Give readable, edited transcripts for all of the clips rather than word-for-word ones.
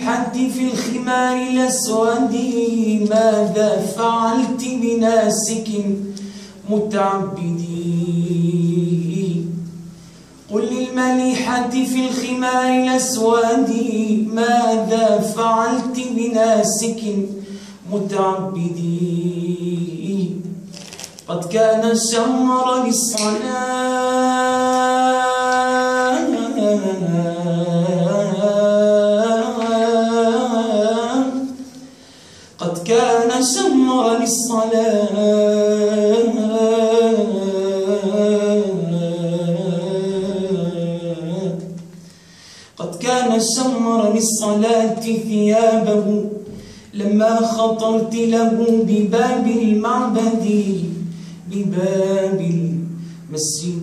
المليحة في الخمار الأسود ماذا فعلت بناسك متعبدي؟ قل للمليحة في الخمار الأسود ماذا فعلت بناسك متعبدي؟ قد كان الشمر للصلاة قد كان الشمر للصلاة قد كان الشمر للصلاة ثيابه لما خطرت له بباب المعبد بباب المسجد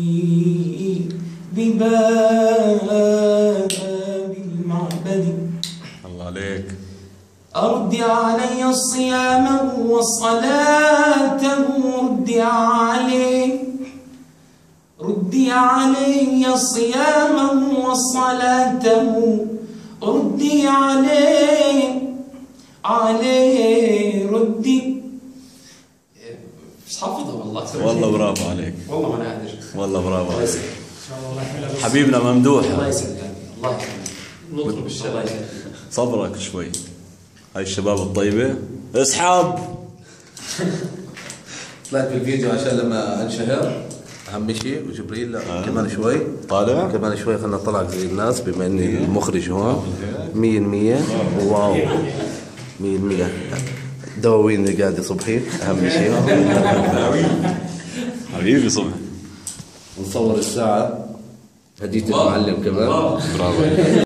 بباب المعبد. الله عليك. أردي علي صيامه وصلاته ردي عليه ردي علي صيامه وصلاته ردي عليه ردي. مش حافظها والله. والله برافو عليك. والله ما انا قادر. والله برافو عليك. ان شاء الله حبيبنا ممدوح. الله يسلمك. الله يسلمك. نطلب الشباب. صبرك شوي. هاي الشباب الطيبة اسحب. طلعت بالفيديو عشان لما انشهر اهم شيء. وجبريل كمان شوي طالع كمان شوي خلنا نطلعك زي الناس بما اني المخرج هون 100%. واو 100%. دواوين اللي قاعد صبحي اهم شيء. حبيبي صبحي. نصور الساعة هدية المعلم كمان. برافو.